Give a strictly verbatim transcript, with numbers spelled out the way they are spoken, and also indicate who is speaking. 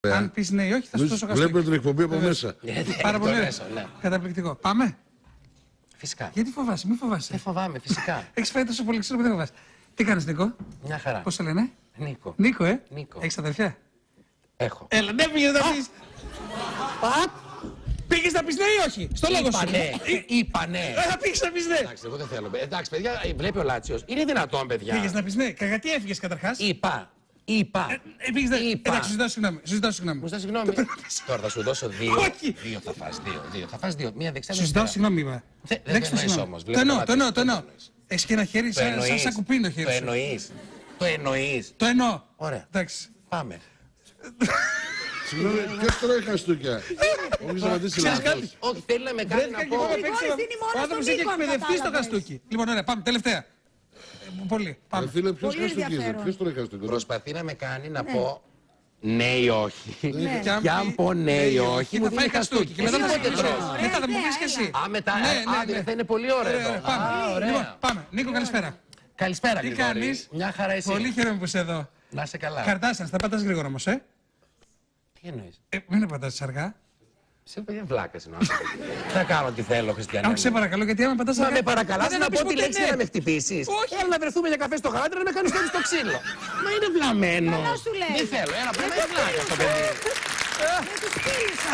Speaker 1: Αν πεις ναι ή όχι, θα σου δώσω καστούκι.
Speaker 2: Βλέπουμε την εκπομπή από μέσα.
Speaker 1: Πάρα πολύ ωραία. Καταπληκτικό. Πάμε.
Speaker 3: Φυσικά.
Speaker 1: Γιατί φοβάσαι, μη φοβάσαι.
Speaker 3: Δεν φοβάμαι, φυσικά.
Speaker 1: Έχεις φάει τόσο πολύ ξύλο που δεν φοβάσαι. Τι κάνεις, Νίκο?
Speaker 3: Μια χαρά.
Speaker 1: Πώς σε λένε?
Speaker 3: Νίκο.
Speaker 1: Νίκο, ε.
Speaker 3: Νίκο.
Speaker 1: Έχεις αδερφιά?
Speaker 3: Έχω.
Speaker 1: Έλα, ναι, πήγες να πεις. Πήγες να πεις ναι ή όχι? Στο λόγο σου.
Speaker 3: Είπα ναι. Είπα ναι.
Speaker 1: Ε, πήγες να πεις ναι.
Speaker 3: Εντάξει, εγώ δεν θέλω. Εντάξει, παιδιά, βλέπει ο Λάτσιος. Είναι δυνατόν, παιδιά.
Speaker 1: Πήγες να πεις ναι. Γιατί έφυγες καταρχάς?
Speaker 3: Είπα. Είπα.
Speaker 1: Ε, πήγες να...
Speaker 3: Είπα.
Speaker 1: Εντάξει, σου ζητάω συγγνώμη. Σου ζητάω συγγνώμη.
Speaker 3: Μου ζητάς συγγνώμη. Τώρα θα σου δώσω δύο.
Speaker 1: Όχι.
Speaker 3: Δύο θα φας. Δύο. Δύο. Θα φας δύο. Μία δεξιά.
Speaker 1: Σου ζητάω συγγνώμη, είπα.
Speaker 3: Δεν το
Speaker 1: Δέξτε
Speaker 3: εννοείς
Speaker 1: συγγνώμη.
Speaker 3: όμως.
Speaker 1: Το εννοώ, το εννοώ, το εννοώ. Έχεις και ένα χέρι σαν σαν σακουπίνο χέρι
Speaker 3: Το
Speaker 1: σου.
Speaker 3: εννοείς. Το εννοείς.
Speaker 1: Το εννοώ.
Speaker 3: Ωραία.
Speaker 1: Εντάξει.
Speaker 3: Πάμε.
Speaker 2: Συγγνώμη, ποιος τρώει χαστούκια? Νομίζω να δεις λάθος.
Speaker 3: Όχι, θέλει να με κάνει να πω.
Speaker 1: Ο άνθρωπος έχει εκπαιδευτεί στο χαστούκι. Λοιπόν, ωραία, πάμε. Τελευταία. Ε, Πολύ. Πάμε.
Speaker 2: Φίλε, ποιος χαστούκιζε? Ποιος τρώει χαστούκια?
Speaker 3: Προσπαθεί να με κάνει να πω ναι ή όχι.
Speaker 1: Και
Speaker 3: Και αν πω ναι ή όχι,
Speaker 1: θα
Speaker 3: μου
Speaker 1: φάει
Speaker 3: δίνει
Speaker 1: χαστούκι.
Speaker 3: χαστούκι.
Speaker 1: Και μετά
Speaker 3: Εσύ
Speaker 1: θα
Speaker 3: πότε τρως?
Speaker 1: Μετά θα μου πεις και εσύ.
Speaker 3: Α, μετά.
Speaker 1: Ναι, ναι,
Speaker 3: Άντε,
Speaker 1: ναι.
Speaker 3: θα είναι πολύ ωραίο
Speaker 1: Ωραία,
Speaker 3: εδώ.
Speaker 1: ωραία, πάμε.
Speaker 3: Α,
Speaker 1: Λοιπόν,
Speaker 3: ωραία.
Speaker 1: πάμε. Νίκο, καλησπέρα.
Speaker 3: Καλησπέρα,
Speaker 1: Τι
Speaker 3: Γρηγόρη.
Speaker 1: κάνεις?
Speaker 3: Μια χαρά εσύ.
Speaker 1: Πολύ χαίρομαι που είσαι εδώ.
Speaker 3: Να είσαι καλά.
Speaker 1: Καρτάσαν, θα πατάς γρήγορα όμως, ε.
Speaker 3: Τι εννοείς?
Speaker 1: Ε, μην πατάς αργά.
Speaker 3: Σε παιδιά βλάκας είναι ο άνθρωπος. Θα κάνω ό,τι θέλω, Χριστιανέ.
Speaker 1: Αν σε παρακαλώ, γιατί άμα πατάς
Speaker 3: Μα
Speaker 1: αργά.
Speaker 3: με παρακαλάς
Speaker 1: δεν
Speaker 3: να
Speaker 1: θα πεις
Speaker 3: πω τη
Speaker 1: ποτέ
Speaker 3: λέξη
Speaker 1: ναι.
Speaker 3: να με χτυπήσεις.
Speaker 1: Όχι.
Speaker 3: Έλα να βρεθούμε για καφέ στο γάλατρο να με κάνεις τότε στο ξύλο. Μα είναι βλαμμένο.
Speaker 4: Καλά σου λέει.
Speaker 3: Δεν θέλω. Ένα πρέπει να είναι βλάκα στο παιδί.
Speaker 4: Με τους φίλους